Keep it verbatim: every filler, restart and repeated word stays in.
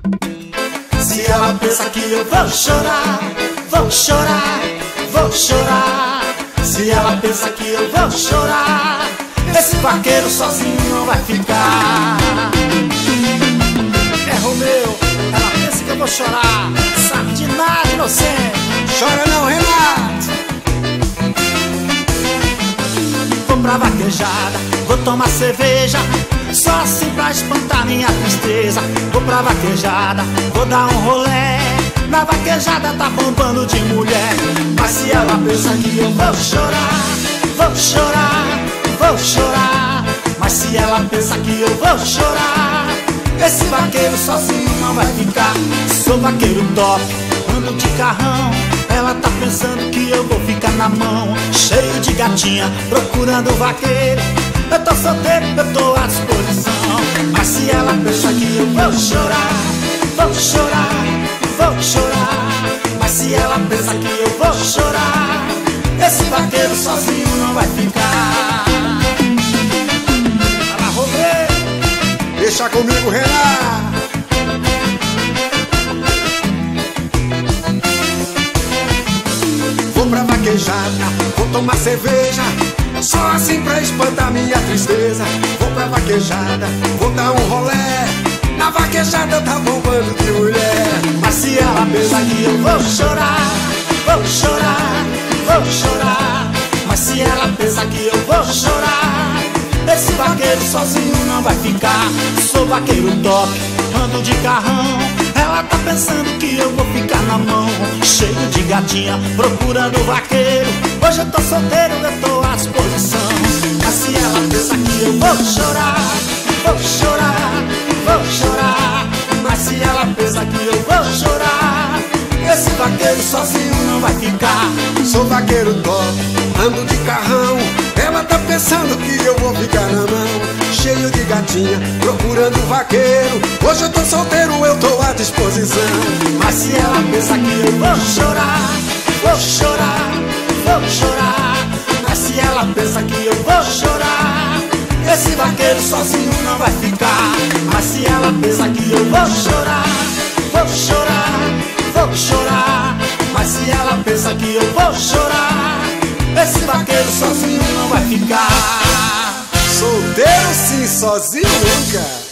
Se ela pensa que eu vou chorar, vou chorar, vou chorar. Se ela pensa que eu vou chorar, esse vaqueiro sozinho não vai ficar. É Romeu, ela pensa que eu vou chorar, sabe de nada, inocente. Chora não, Renato. Vou pra vaquejada, vou tomar cerveja, só assim pra espantar minha tristeza. Vou pra vaquejada, vou dar um rolé, na vaquejada tá bombando de mulher. Mas se ela pensa que eu vou chorar, vou chorar, vou chorar. Mas se ela pensa que eu vou chorar, esse vaqueiro sozinho não vai ficar. Sou vaqueiro top, ando de carrão, ela tá pensando que eu vou ficar na mão. Cheio de gatinha, procurando vaqueiro, eu tô solteiro, eu tô à disposição. Mas se ela pensa que eu vou chorar, vou chorar, vou chorar. Mas se ela pensa que eu vou chorar, esse vaqueiro sozinho não vai ficar. Fala, Romeu, Deixa comigo, Renato. Vou pra vaquejada, vou tomar cerveja, só assim pra espantar minha tristeza. Vou pra vaquejada, vou dar um rolé, na vaquejada tá bombando de mulher. Mas se ela pensa que eu vou chorar, vou chorar, vou chorar. Mas se ela pensa que eu vou chorar, esse vaqueiro sozinho não vai ficar. Sou vaqueiro top, ando de carrão, ela tá pensando que eu vou ficar na mão. Cheio de gatinha, procurando vaqueiro, hoje eu tô solteiro, eu tô à disposição. Mas se ela pensa que eu vou chorar, vou chorar, vou chorar. Mas se ela pensa que eu vou chorar, esse vaqueiro sozinho não vai ficar. Sou vaqueiro top, ando de carrão, ela tá pensando que eu vou ficar na mão. Cheio de gatinha, procurando vaqueiro, hoje eu tô solteiro, eu tô à disposição. Mas se ela pensa que eu vou chorar, vou chorar, vou chorar. Mas se ela pensa que eu vou chorar, esse vaqueiro sozinho não vai ficar. Mas se ela pensa que eu vou chorar, vou chorar, vou chorar. Mas se ela pensa que eu vou chorar, esse vaqueiro sozinho não vai ficar. Solteiro sim, sozinho nunca.